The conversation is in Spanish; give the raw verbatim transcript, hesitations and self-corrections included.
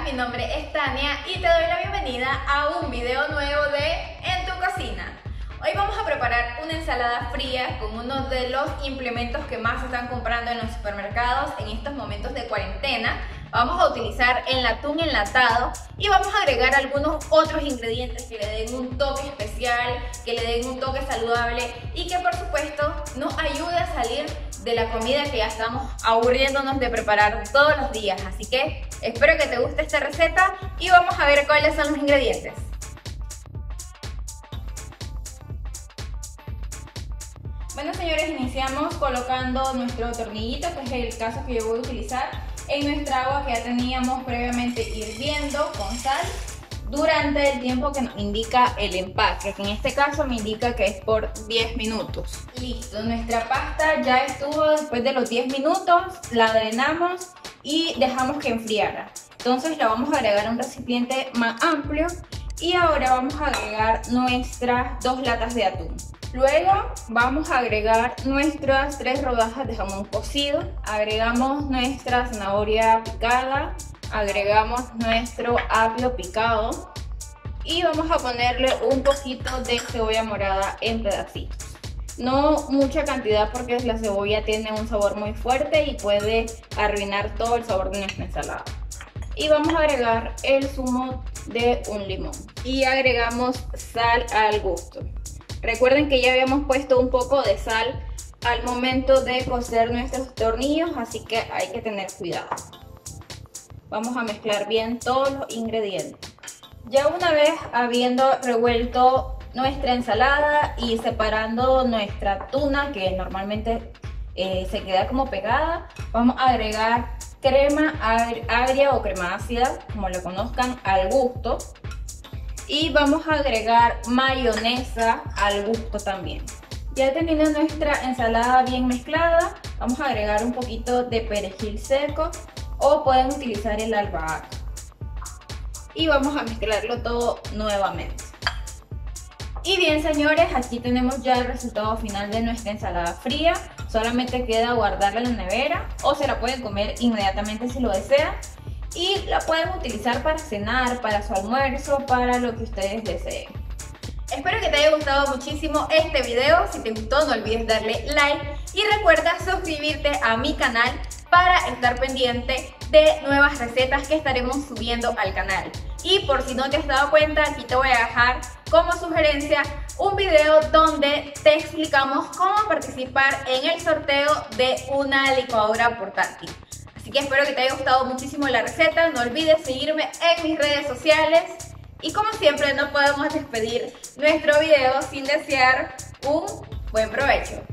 mi nombre es Tania y te doy la bienvenida a un video nuevo de En tu Cocina. Hoy vamos a preparar una ensalada fría con uno de los implementos que más se están comprando en los supermercados en estos momentos de cuarentena. Vamos a utilizar el atún enlatado y vamos a agregar algunos otros ingredientes que le den un toque especial, que le den un toque saludable y que por supuesto nos ayude a salir de la comida que ya estamos aburriéndonos de preparar todos los días. Así que espero que te guste esta receta y vamos a ver cuáles son los ingredientes. Bueno, señores, iniciamos colocando nuestro tornillito, que es el caso que yo voy a utilizar, en nuestra agua que ya teníamos previamente hirviendo con sal durante el tiempo que nos indica el empaque, que en este caso me indica que es por diez minutos. Listo, nuestra pasta ya estuvo después de los diez minutos, la drenamos y dejamos que enfriara. Entonces la vamos a agregar a un recipiente más amplio y ahora vamos a agregar nuestras dos latas de atún. Luego vamos a agregar nuestras tres rodajas de jamón cocido, agregamos nuestra zanahoria picada, agregamos nuestro apio picado y vamos a ponerle un poquito de cebolla morada en pedacitos. No mucha cantidad porque la cebolla tiene un sabor muy fuerte y puede arruinar todo el sabor de nuestra ensalada. Y vamos a agregar el zumo de un limón y agregamos sal al gusto. Recuerden que ya habíamos puesto un poco de sal al momento de cocer nuestros tornillos, así que hay que tener cuidado. Vamos a mezclar bien todos los ingredientes. Ya una vez habiendo revuelto nuestra ensalada y separando nuestra tuna, que normalmente eh, se queda como pegada, vamos a agregar crema agria o crema ácida, como lo conozcan, al gusto. Y vamos a agregar mayonesa al gusto también. Ya teniendo nuestra ensalada bien mezclada, vamos a agregar un poquito de perejil seco o pueden utilizar el albahaca. Y vamos a mezclarlo todo nuevamente. Y bien, señores, aquí tenemos ya el resultado final de nuestra ensalada fría. Solamente queda guardarla en la nevera o se la pueden comer inmediatamente si lo desean. Y la pueden utilizar para cenar, para su almuerzo, para lo que ustedes deseen. Espero que te haya gustado muchísimo este video. Si te gustó, no olvides darle like y recuerda suscribirte a mi canal para estar pendiente de nuevas recetas que estaremos subiendo al canal. Y por si no te has dado cuenta, aquí te voy a dejar como sugerencia un video donde te explicamos cómo participar en el sorteo de una licuadora portátil. Así que espero que te haya gustado muchísimo la receta, no olvides seguirme en mis redes sociales y como siempre no podemos despedir nuestro video sin desear un buen provecho.